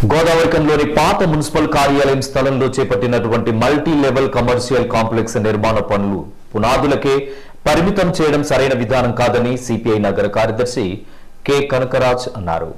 గోదావరికంలోని పాత మున్సిపల్ కార్యాలయం స్థలంలో చేపట్టినటువంటి మల్టీ లెవెల్ కమర్షియల్ కాంప్లెక్స్ నిర్మాణ పనులు పునాదులకే పరిమితం చేయడం సరైన విధానం కాదని సిపిఐ నగర కార్యదర్శి కె కనకరాజ్ అన్నారు.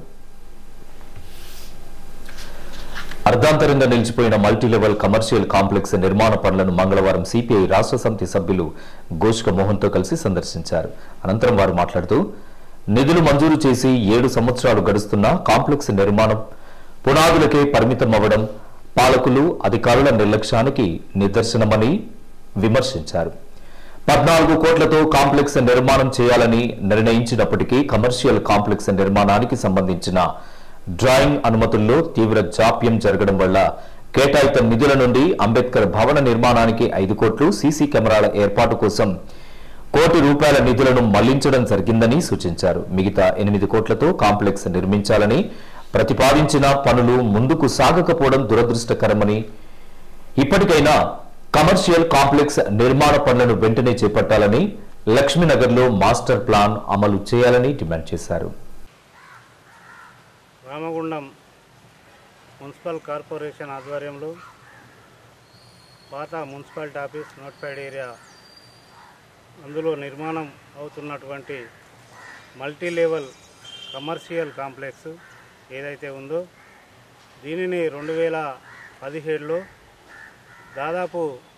అర్ధాంతరంగా నిలిచిపోయిన మల్టీ లెవెల్ కమర్షియల్ కాంప్లెక్స్ నిర్మాణ పనులను మంగళవారం సిపిఐ రాష్ట్ర సమితి సభ్యులు గోష్క మోహన్తో కలిసి సందర్శించారు. అనంతరం వారు మాట్లాడుతూ నిధులు మంజూరు చేసి 7 సంవత్సరాలు గడుస్తున్న కాంప్లెక్స్ నిర్మాణం పునాదులకే పరిమితం అవ్వడం పాలకులు అధికారుల నిర్లక్ష్యానికి నిదర్శనమని విమర్శించారు. 14 కోట్లతో కాంప్లెక్స్ నిర్మాణం చేయాలని నిర్ణయించినప్పటికీ కమర్షియల్ కాంప్లెక్స్ నిర్మాణానికి సంబంధించిన డ్రాయింగ్ అనుమతుల్లో తీవ్ర జాప్యం జరగడం వల్ల కేటాయిత నిధుల నుండి అంబేద్కర్ భవన నిర్మాణానికి 5 కోట్లు, సీసీ కెమెరాల ఏర్పాటు కోసం ₹1 కోటి నిధులను మళ్లించడం జరిగిందని సూచించారు. మిగతా 8 కోట్లతో కాంప్లెక్స్ నిర్మించాలని ప్రతిపాదించిన పనులు ముందుకు సాగకపోవడం దురదృష్టకరమని, ఇప్పటికైనా కమర్షియల్ కాంప్లెక్స్ నిర్మాణ పనులను వెంటనే చేపట్టాలని, లక్ష్మీనగర్లో మాస్టర్ ప్లాన్ అమలు చేయాలని డిమాండ్ చేశారు. రామగుండం మున్సిపల్ కార్పొరేషన్ ఆధ్వర్యంలో పాత మున్సిపాలిటీ ఆఫీస్ నోటిఫైడ్ ఏరియా అందులో నిర్మాణం అవుతున్నటువంటి మల్టీ లెవెల్ కమర్షియల్ కాంప్లెక్స్ ఏదైతే ఉందో దీనిని 2017లో దాదాపు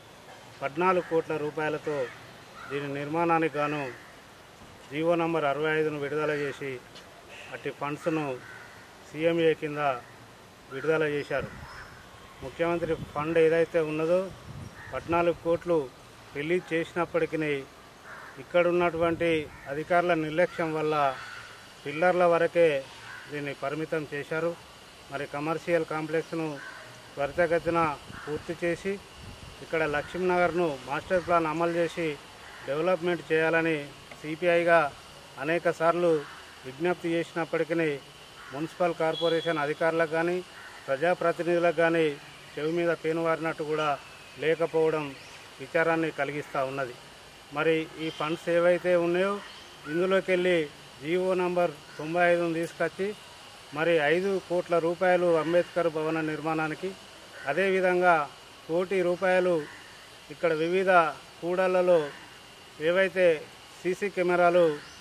14 కోట్ల రూపాయలతో దీని నిర్మాణానికి గాను జీవో నంబర్ 65ను విడుదల చేసి అట్టి ఫండ్స్ను సిఎంఏ కింద విడుదల చేశారు. ముఖ్యమంత్రి ఫండ్ ఏదైతే ఉన్నదో 14 కోట్లు రిలీజ్ చేసినప్పటికీ ఇక్కడ ఉన్నటువంటి అధికారుల నిర్లక్ష్యం వల్ల పిల్లర్ల వరకే దీన్ని పరిమితం చేశారు. మరి కమర్షియల్ కాంప్లెక్స్ను త్వరితగతిన పూర్తి చేసి ఇక్కడ లక్ష్మీనగర్ను మాస్టర్ ప్లాన్ అమలు చేసి డెవలప్మెంట్ చేయాలని సిపిఐగా అనేక సార్లు విజ్ఞప్తి చేసినప్పటికీ మున్సిపల్ కార్పొరేషన్ అధికారులకు కానీ ప్రజాప్రతినిధులకు కానీ చెవి మీద పేనువారినట్టు కూడా లేకపోవడం విచారాన్ని కలిగిస్తూ ఉన్నది. మరి ఈ ఫండ్స్ ఏవైతే ఉన్నాయో ఇందులోకి వెళ్ళి జీవో నంబర్ 95ను తీసుకొచ్చి మరి 5 కోట్ల రూపాయలు అంబేద్కర్ భవన నిర్మాణానికి, అదేవిధంగా ₹1 కోటి ఇక్కడ వివిధ కూడళ్లలో ఏవైతే సీసీ కెమెరాలు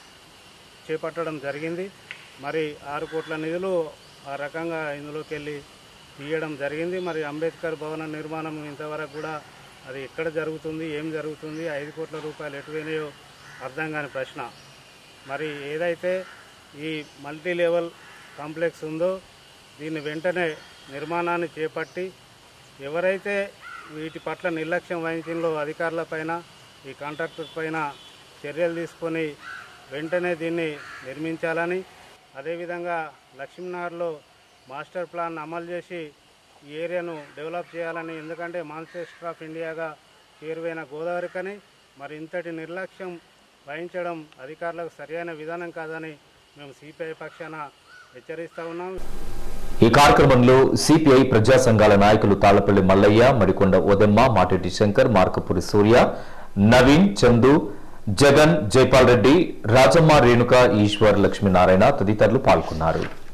చేపట్టడం జరిగింది. మరి 6 కోట్ల నిధులు ఆ రకంగా ఇందులోకి వెళ్ళి తీయడం జరిగింది. మరి అంబేద్కర్ భవన నిర్మాణం ఇంతవరకు కూడా అది ఎక్కడ జరుగుతుంది, ఏం జరుగుతుంది, 5 కోట్ల రూపాయలు ఎటు పోయినాయో అర్థం కాని ప్రశ్న. మరి ఏదైతే ఈ మల్టీ లెవెల్ కాంప్లెక్స్ ఉందో దీన్ని వెంటనే నిర్మాణాన్ని చేపట్టి ఎవరైతే వీటి పట్ల నిర్లక్ష్యం వహించిందో అధికారులపైన, ఈ కాంట్రాక్టర్ పైన చర్యలు తీసుకొని వెంటనే దీన్ని నిర్మించాలని, అదేవిధంగా లక్ష్మీనగర్లో మాస్టర్ ప్లాన్ అమలు చేసి ఈ ఏరియాను డెవలప్ చేయాలని, ఎందుకంటే మాన్చెస్టర్ ఆఫ్ ఇండియాగా చేరువైన గోదావరికని మరి ఇంతటి నిర్లక్ష్యం వహించడం అధికారులకు సరైన విధానం కాదని మేము సిపిఐ పక్షాన హెచ్చరిస్తూ ఉన్నాం. ఈ కార్యక్రమంలో సిపిఐ ప్రజా సంఘాల నాయకులు తాళ్లపల్లి మల్లయ్య, మడికొండ ఓదెమ్మ, మాటెట్టి శంకర్, మార్కపూరి సూర్య, నవీన్, చందు, జగన్, జైపాల్ రెడ్డి, రాజమ్మ, రేణుక, ఈశ్వర్, లక్ష్మీనారాయణ తదితరులు పాల్గొన్నారు.